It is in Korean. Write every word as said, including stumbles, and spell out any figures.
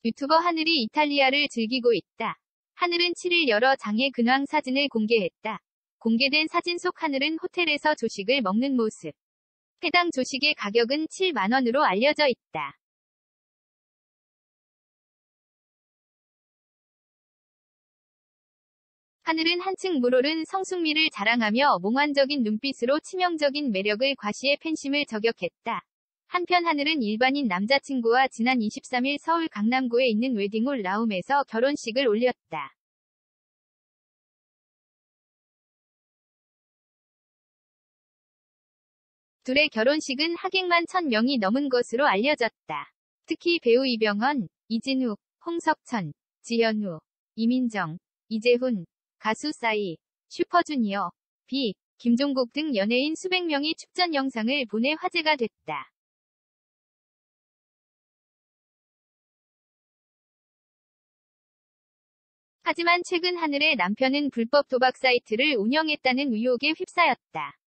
유튜버 하늘이 이탈리아를 즐기고 있다. 하늘은 칠 일 여러 장의 근황 사진을 공개했다. 공개된 사진 속 하늘은 호텔에서 조식을 먹는 모습. 해당 조식의 가격은 칠만 원으로 알려져 있다. 하늘은 한층 물오른 성숙미를 자랑하며 몽환적인 눈빛으로 치명적인 매력을 과시해 팬심을 저격했다. 한편 하늘은 일반인 남자친구와 지난 이십삼 일 서울 강남구에 있는 웨딩홀 라움에서 결혼식을 올렸다. 둘의 결혼식은 하객만 천 명이 넘은 것으로 알려졌다. 특히 배우 이병헌, 이진욱, 홍석천, 지현우, 이민정, 이재훈, 가수 싸이, 슈퍼주니어, 비, 김종국 등 연예인 수백 명이 축전 영상을 보내 화제가 됐다. 하지만 최근 하늘의 남편은 불법 도박 사이트를 운영했다는 의혹에 휩싸였다.